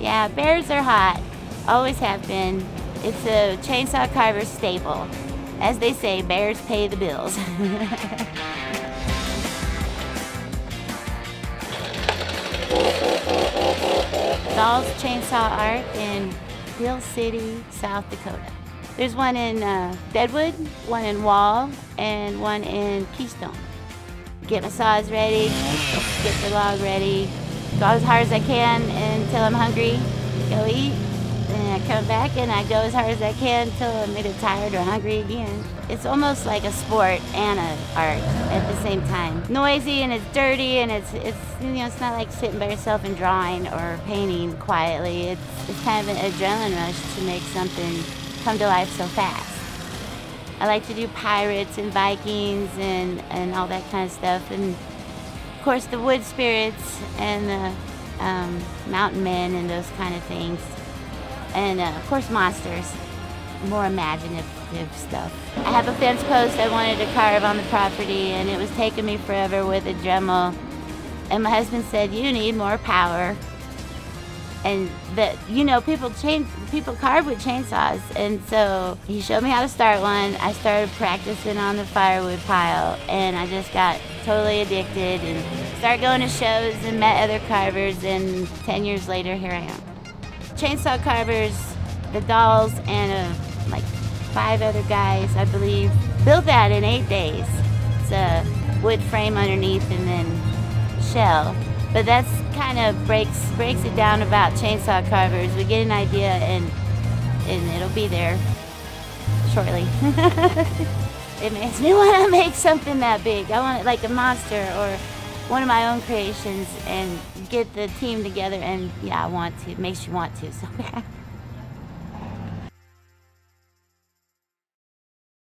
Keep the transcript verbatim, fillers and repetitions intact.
Yeah, bears are hot. Always have been. It's a chainsaw carver staple. As they say, bears pay the bills. Dahl's Chainsaw Art in Hill City, South Dakota. There's one in uh, Deadwood, one in Wall, and one in Keystone. Get my saws ready, get the log ready, go as hard as I can until I'm hungry, go eat, and I come back and I go as hard as I can until I'm either tired or hungry again. It's almost like a sport and an art at the same time. Noisy and it's dirty and it's, it's you know, it's not like sitting by yourself and drawing or painting quietly. It's, it's kind of an adrenaline rush to make something come to life so fast. I like to do pirates and Vikings and, and all that kind of stuff. And of course the wood spirits and the um, mountain men and those kind of things. And uh, of course monsters, more imaginative stuff. I have a fence post I wanted to carve on the property and it was taking me forever with a Dremel. And my husband said, you need more power. And that, you know, people chain, people carve with chainsaws. And so he showed me how to start one. I started practicing on the firewood pile and I just got totally addicted and started going to shows and met other carvers, and ten years later, here I am. Chainsaw carvers, the Dahls, and uh, like five other guys, I believe, built that in eight days. It's a wood frame underneath and then shell. But that's kind of breaks breaks it down about chainsaw carvers. We get an idea and and it'll be there shortly. It makes me want to make something that big. I want it like a monster or one of my own creations and get the team together, and yeah, I want to. It makes you want to so bad.